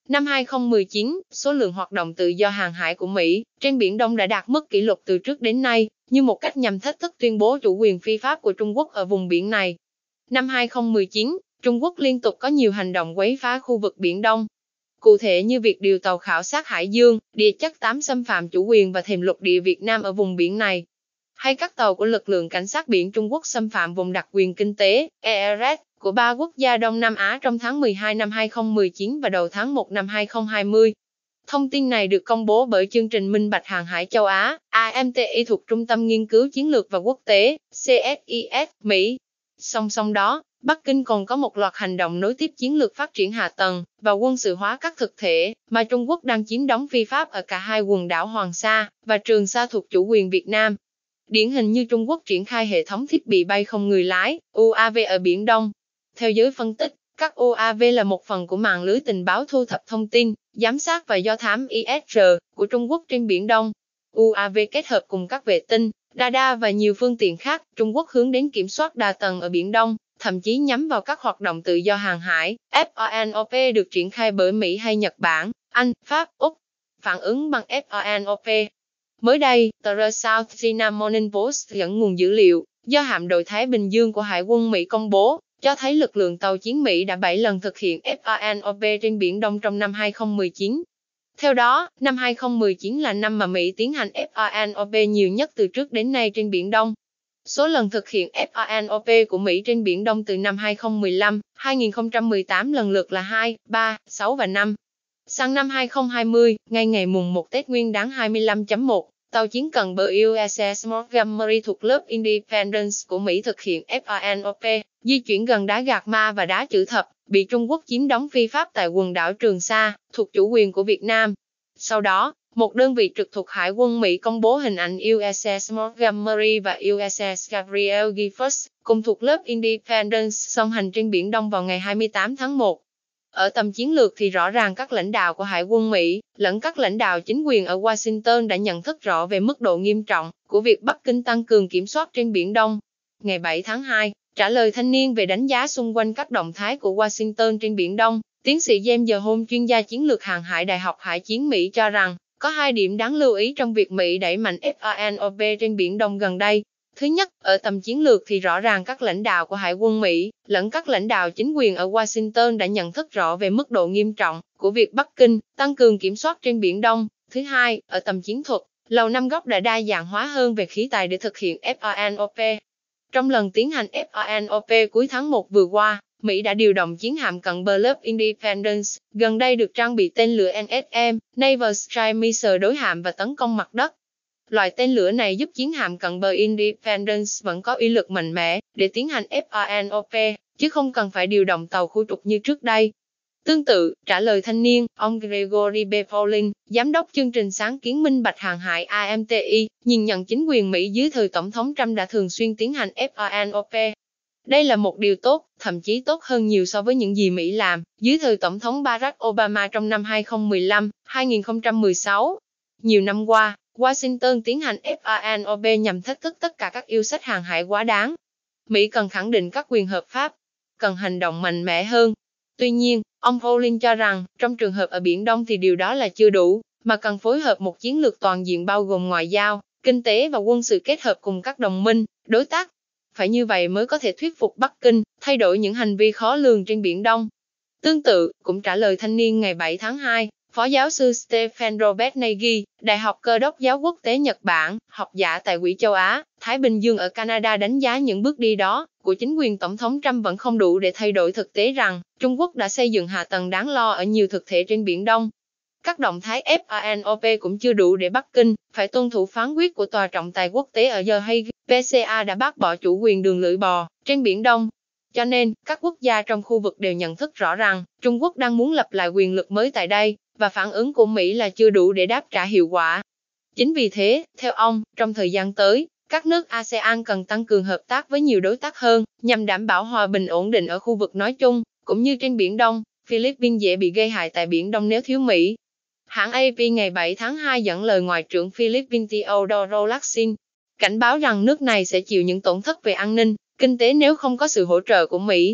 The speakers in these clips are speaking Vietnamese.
Năm 2019, số lượng hoạt động tự do hàng hải của Mỹ trên Biển Đông đã đạt mức kỷ lục từ trước đến nay, như một cách nhằm thách thức tuyên bố chủ quyền phi pháp của Trung Quốc ở vùng biển này. Năm 2019, Trung Quốc liên tục có nhiều hành động quấy phá khu vực Biển Đông. Cụ thể như việc điều tàu khảo sát hải dương, địa chất 8 xâm phạm chủ quyền và thềm lục địa Việt Nam ở vùng biển này, hay các tàu của lực lượng cảnh sát biển Trung Quốc xâm phạm vùng đặc quyền kinh tế (EEZ) của 3 quốc gia Đông Nam Á trong tháng 12 năm 2019 và đầu tháng 1 năm 2020. Thông tin này được công bố bởi chương trình Minh bạch hàng hải châu Á (AMTI) thuộc Trung tâm Nghiên cứu Chiến lược và Quốc tế (CSIS) Mỹ. Song song đó, Bắc Kinh còn có một loạt hành động nối tiếp chiến lược phát triển hạ tầng và quân sự hóa các thực thể mà Trung Quốc đang chiếm đóng phi pháp ở cả hai quần đảo Hoàng Sa và Trường Sa thuộc chủ quyền Việt Nam. Điển hình như Trung Quốc triển khai hệ thống thiết bị bay không người lái UAV ở Biển Đông. Theo giới phân tích, các UAV là một phần của mạng lưới tình báo thu thập thông tin, giám sát và do thám ISR của Trung Quốc trên Biển Đông. UAV kết hợp cùng các vệ tinh, radar và nhiều phương tiện khác, Trung Quốc hướng đến kiểm soát đa tầng ở Biển Đông, thậm chí nhắm vào các hoạt động tự do hàng hải. FONOP được triển khai bởi Mỹ hay Nhật Bản, Anh, Pháp, Úc. Phản ứng bằng FONOP. Mới đây, tờ South China Morning Post dẫn nguồn dữ liệu do hạm đội Thái Bình Dương của Hải quân Mỹ công bố, cho thấy lực lượng tàu chiến Mỹ đã 7 lần thực hiện FONOP trên Biển Đông trong năm 2019. Theo đó, năm 2019 là năm mà Mỹ tiến hành FONOP nhiều nhất từ trước đến nay trên Biển Đông. Số lần thực hiện FONOP của Mỹ trên Biển Đông từ năm 2015, 2018 lần lượt là 2, 3, 6 và 5. Sang năm 2020, ngay ngày mùng 1 Tết Nguyên đán 25.1, tàu chiến cần bờ USS Montgomery thuộc lớp Independence của Mỹ thực hiện FONOP, di chuyển gần đá Gạc Ma và đá Chữ Thập, bị Trung Quốc chiếm đóng phi pháp tại quần đảo Trường Sa, thuộc chủ quyền của Việt Nam. Sau đó, một đơn vị trực thuộc Hải quân Mỹ công bố hình ảnh USS Montgomery và USS Gabriel Giffords, cùng thuộc lớp Independence song hành trên Biển Đông vào ngày 28 tháng 1. Ở tầm chiến lược thì rõ ràng các lãnh đạo của Hải quân Mỹ, lẫn các lãnh đạo chính quyền ở Washington đã nhận thức rõ về mức độ nghiêm trọng của việc Bắc Kinh tăng cường kiểm soát trên Biển Đông. Ngày 7 tháng 2, trả lời thanh niên về đánh giá xung quanh các động thái của Washington trên Biển Đông, tiến sĩ James Jerome, chuyên gia chiến lược hàng hải Đại học Hải chiến Mỹ cho rằng, có 2 điểm đáng lưu ý trong việc Mỹ đẩy mạnh FONOP trên Biển Đông gần đây. Thứ nhất, ở tầm chiến lược thì rõ ràng các lãnh đạo của Hải quân Mỹ, lẫn các lãnh đạo chính quyền ở Washington đã nhận thức rõ về mức độ nghiêm trọng của việc Bắc Kinh tăng cường kiểm soát trên Biển Đông. Thứ hai, ở tầm chiến thuật, Lầu Năm Góc đã đa dạng hóa hơn về khí tài để thực hiện FONOP. Trong lần tiến hành FONOP cuối tháng 1 vừa qua, Mỹ đã điều động chiến hạm cận bờ lớp Independence, gần đây được trang bị tên lửa NSM, Naval Strike Missile đối hạm và tấn công mặt đất. Loại tên lửa này giúp chiến hạm cận bờ Independence vẫn có uy lực mạnh mẽ để tiến hành FONOP, chứ không cần phải điều động tàu khu trục như trước đây. Tương tự, trả lời thanh niên, ông Gregory B. Paulin, giám đốc chương trình sáng kiến minh bạch hàng hải AMTI, nhìn nhận chính quyền Mỹ dưới thời Tổng thống Trump đã thường xuyên tiến hành FONOP. Đây là một điều tốt, thậm chí tốt hơn nhiều so với những gì Mỹ làm dưới thời Tổng thống Barack Obama trong năm 2015, 2016. Nhiều năm qua, Washington tiến hành FONOP nhằm thách thức tất cả các yêu sách hàng hải quá đáng. Mỹ cần khẳng định các quyền hợp pháp, cần hành động mạnh mẽ hơn. Tuy nhiên, ông Paulin cho rằng, trong trường hợp ở Biển Đông thì điều đó là chưa đủ, mà cần phối hợp một chiến lược toàn diện bao gồm ngoại giao, kinh tế và quân sự kết hợp cùng các đồng minh, đối tác. Phải như vậy mới có thể thuyết phục Bắc Kinh thay đổi những hành vi khó lường trên Biển Đông. Tương tự, cũng trả lời thanh niên ngày 7 tháng 2, Phó giáo sư Stephen Robert Nagy, Đại học Cơ đốc giáo quốc tế Nhật Bản, học giả tại Quỹ châu Á, Thái Bình Dương ở Canada đánh giá những bước đi đó của chính quyền Tổng thống Trump vẫn không đủ để thay đổi thực tế rằng Trung Quốc đã xây dựng hạ tầng đáng lo ở nhiều thực thể trên Biển Đông. Các động thái FONOP cũng chưa đủ để Bắc Kinh phải tuân thủ phán quyết của Tòa trọng tài quốc tế ở The Hague. PCA đã bác bỏ chủ quyền đường lưỡi bò trên Biển Đông. Cho nên, các quốc gia trong khu vực đều nhận thức rõ rằng Trung Quốc đang muốn lập lại quyền lực mới tại đây, và phản ứng của Mỹ là chưa đủ để đáp trả hiệu quả. Chính vì thế, theo ông, trong thời gian tới, các nước ASEAN cần tăng cường hợp tác với nhiều đối tác hơn, nhằm đảm bảo hòa bình ổn định ở khu vực nói chung, cũng như trên Biển Đông. Philippines dễ bị gây hại tại Biển Đông nếu thiếu Mỹ. Hãng AP ngày 7 tháng 2 dẫn lời Ngoại trưởng Philippines Teodoro Lacsin, cảnh báo rằng nước này sẽ chịu những tổn thất về an ninh, kinh tế nếu không có sự hỗ trợ của Mỹ.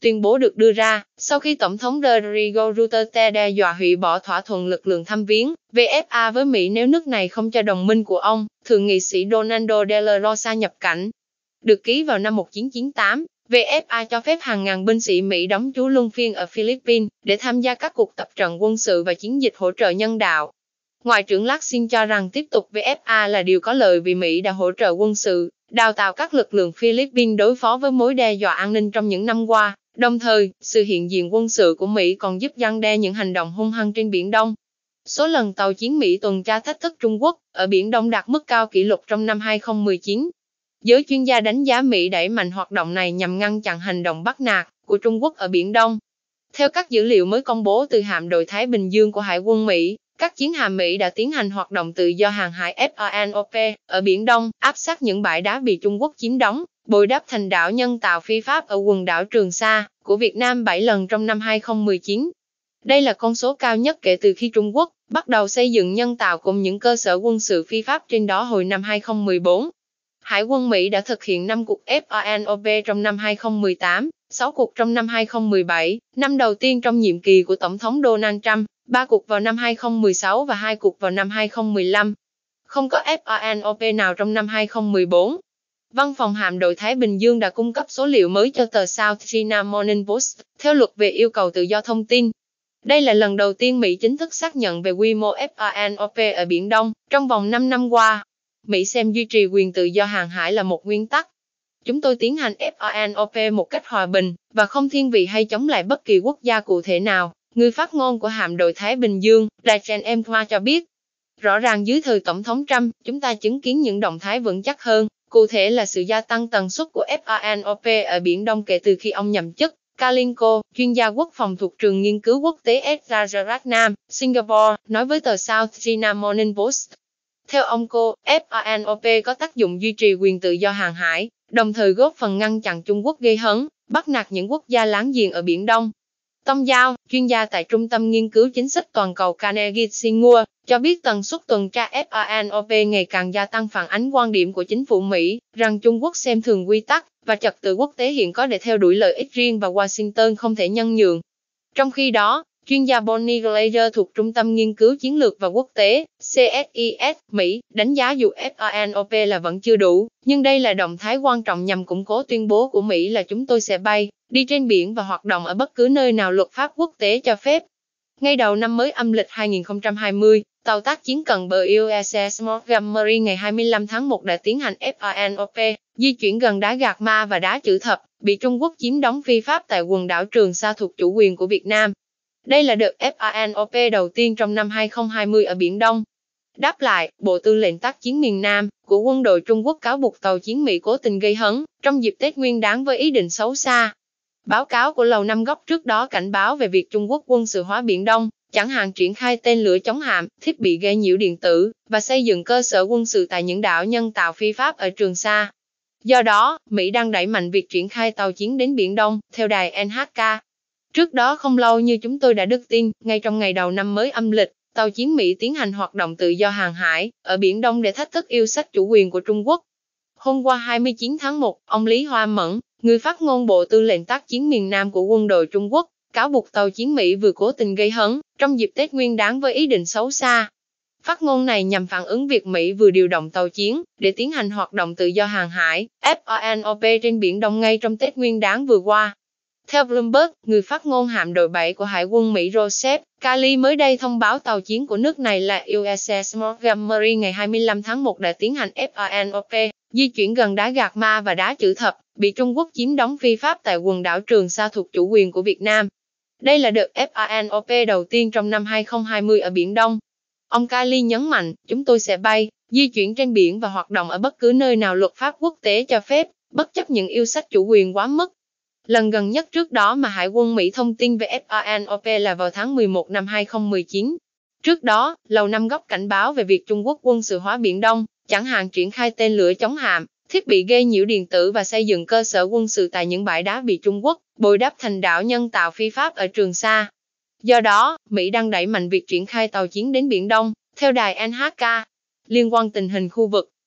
Tuyên bố được đưa ra sau khi Tổng thống Rodrigo Duterte đe dọa hủy bỏ thỏa thuận lực lượng thăm viếng VFA với Mỹ nếu nước này không cho đồng minh của ông, thượng nghị sĩ Donaldo de la Rosa nhập cảnh. Được ký vào năm 1998, VFA cho phép hàng ngàn binh sĩ Mỹ đóng trú luân phiên ở Philippines để tham gia các cuộc tập trận quân sự và chiến dịch hỗ trợ nhân đạo. Ngoại trưởng Lacsin cho rằng tiếp tục VFA là điều có lợi vì Mỹ đã hỗ trợ quân sự, đào tạo các lực lượng Philippines đối phó với mối đe dọa an ninh trong những năm qua. Đồng thời, sự hiện diện quân sự của Mỹ còn giúp răn đe những hành động hung hăng trên Biển Đông. Số lần tàu chiến Mỹ tuần tra thách thức Trung Quốc ở Biển Đông đạt mức cao kỷ lục trong năm 2019. Giới chuyên gia đánh giá Mỹ đẩy mạnh hoạt động này nhằm ngăn chặn hành động bắt nạt của Trung Quốc ở Biển Đông. Theo các dữ liệu mới công bố từ hạm đội Thái Bình Dương của Hải quân Mỹ, các chiến hạm Mỹ đã tiến hành hoạt động tự do hàng hải FANOP ở Biển Đông, áp sát những bãi đá bị Trung Quốc chiếm đóng, bồi đắp thành đảo nhân tạo phi pháp ở quần đảo Trường Sa của Việt Nam 7 lần trong năm 2019. Đây là con số cao nhất kể từ khi Trung Quốc bắt đầu xây dựng nhân tạo cùng những cơ sở quân sự phi pháp trên đó hồi năm 2014. Hải quân Mỹ đã thực hiện 5 cuộc FANOP trong năm 2018, 6 cuộc trong năm 2017, năm đầu tiên trong nhiệm kỳ của Tổng thống Donald Trump, 3 cuộc vào năm 2016 và 2 cuộc vào năm 2015. Không có FANOP nào trong năm 2014. Văn phòng hạm đội Thái Bình Dương đã cung cấp số liệu mới cho tờ South China Morning Post, theo luật về yêu cầu tự do thông tin. Đây là lần đầu tiên Mỹ chính thức xác nhận về quy mô FANOP ở Biển Đông trong vòng 5 năm qua. Mỹ xem duy trì quyền tự do hàng hải là một nguyên tắc. Chúng tôi tiến hành FANOP một cách hòa bình và không thiên vị hay chống lại bất kỳ quốc gia cụ thể nào, người phát ngôn của hạm đội Thái Bình Dương, Dajen Emma cho biết. Rõ ràng dưới thời Tổng thống Trump, chúng ta chứng kiến những động thái vững chắc hơn, cụ thể là sự gia tăng tần suất của FANOP ở Biển Đông kể từ khi ông nhậm chức. Kalinko, chuyên gia quốc phòng thuộc trường nghiên cứu quốc tế Rajaratnam, Singapore, nói với tờ South China Morning Post. Theo ông cô, FANOP có tác dụng duy trì quyền tự do hàng hải, đồng thời góp phần ngăn chặn Trung Quốc gây hấn, bắt nạt những quốc gia láng giềng ở Biển Đông. Tông Giao, chuyên gia tại Trung tâm Nghiên cứu Chính sách Toàn cầu Carnegie Seymour, cho biết tần suất tuần tra FANOP ngày càng gia tăng phản ánh quan điểm của chính phủ Mỹ, rằng Trung Quốc xem thường quy tắc và trật tự quốc tế hiện có để theo đuổi lợi ích riêng và Washington không thể nhân nhượng. Trong khi đó, chuyên gia Bonnie Glaser thuộc Trung tâm Nghiên cứu Chiến lược và Quốc tế, CSIS, Mỹ, đánh giá dù FANOP là vẫn chưa đủ, nhưng đây là động thái quan trọng nhằm củng cố tuyên bố của Mỹ là chúng tôi sẽ bay, đi trên biển và hoạt động ở bất cứ nơi nào luật pháp quốc tế cho phép. Ngay đầu năm mới âm lịch 2020, tàu tác chiến cận bờ USS Montgomery ngày 25 tháng 1 đã tiến hành FANOP, di chuyển gần đá Gạc Ma và đá Chữ Thập, bị Trung Quốc chiếm đóng phi pháp tại quần đảo Trường Sa thuộc chủ quyền của Việt Nam. Đây là đợt FANOP đầu tiên trong năm 2020 ở Biển Đông. Đáp lại, Bộ Tư lệnh Tác chiến miền Nam của quân đội Trung Quốc cáo buộc tàu chiến Mỹ cố tình gây hấn trong dịp Tết Nguyên đán với ý định xấu xa. Báo cáo của Lầu Năm Góc trước đó cảnh báo về việc Trung Quốc quân sự hóa Biển Đông, chẳng hạn triển khai tên lửa chống hạm, thiết bị gây nhiễu điện tử và xây dựng cơ sở quân sự tại những đảo nhân tạo phi pháp ở Trường Sa. Do đó, Mỹ đang đẩy mạnh việc triển khai tàu chiến đến Biển Đông, theo đài NHK. Trước đó không lâu như chúng tôi đã đưa tin, ngay trong ngày đầu năm mới âm lịch, tàu chiến Mỹ tiến hành hoạt động tự do hàng hải ở Biển Đông để thách thức yêu sách chủ quyền của Trung Quốc. Hôm qua 29 tháng 1, ông Lý Hoa Mẫn, người phát ngôn Bộ Tư lệnh Tác chiến miền Nam của quân đội Trung Quốc, cáo buộc tàu chiến Mỹ vừa cố tình gây hấn trong dịp Tết Nguyên đán với ý định xấu xa. Phát ngôn này nhằm phản ứng việc Mỹ vừa điều động tàu chiến để tiến hành hoạt động tự do hàng hải FANOP trên Biển Đông ngay trong Tết Nguyên đán vừa qua. Theo Bloomberg, người phát ngôn hạm đội 7 của Hải quân Mỹ Joseph Cali mới đây thông báo tàu chiến của nước này là USS Montgomery ngày 25 tháng 1 đã tiến hành FANOP, di chuyển gần đá Gạc Ma và đá Chữ Thập, bị Trung Quốc chiếm đóng phi pháp tại quần đảo Trường Sa thuộc chủ quyền của Việt Nam. Đây là đợt FANOP đầu tiên trong năm 2020 ở Biển Đông. Ông Cali nhấn mạnh, chúng tôi sẽ bay, di chuyển trên biển và hoạt động ở bất cứ nơi nào luật pháp quốc tế cho phép, bất chấp những yêu sách chủ quyền quá mức. Lần gần nhất trước đó mà Hải quân Mỹ thông tin về FANOP là vào tháng 11 năm 2019. Trước đó, Lầu Năm Góc cảnh báo về việc Trung Quốc quân sự hóa Biển Đông, chẳng hạn triển khai tên lửa chống hạm, thiết bị gây nhiễu điện tử và xây dựng cơ sở quân sự tại những bãi đá bị Trung Quốc bồi đắp thành đảo nhân tạo phi pháp ở Trường Sa. Do đó, Mỹ đang đẩy mạnh việc triển khai tàu chiến đến Biển Đông, theo đài NHK. Liên quan tình hình khu vực,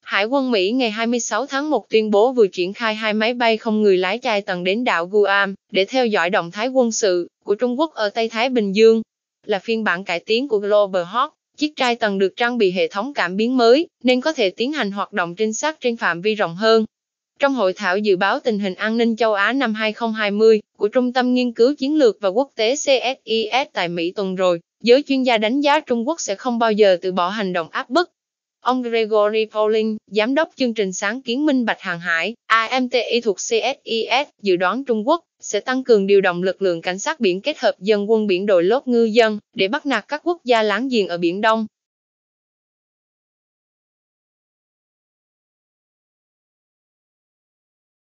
Hải quân Mỹ ngày 26 tháng 1 tuyên bố vừa triển khai 2 máy bay không người lái Trai tầng đến đảo Guam để theo dõi động thái quân sự của Trung Quốc ở Tây Thái Bình Dương. Là phiên bản cải tiến của Global Hawk, chiếc Trai tầng được trang bị hệ thống cảm biến mới nên có thể tiến hành hoạt động trinh sát trên phạm vi rộng hơn. Trong hội thảo dự báo tình hình an ninh châu Á năm 2020 của Trung tâm Nghiên cứu Chiến lược và Quốc tế CSIS tại Mỹ tuần rồi, giới chuyên gia đánh giá Trung Quốc sẽ không bao giờ từ bỏ hành động áp bức. Ông Gregory Pauling, giám đốc chương trình sáng kiến minh bạch hàng hải AMTI thuộc CSIS, dự đoán Trung Quốc sẽ tăng cường điều động lực lượng cảnh sát biển kết hợp dân quân biển đội lốt ngư dân để bắt nạt các quốc gia láng giềng ở Biển Đông.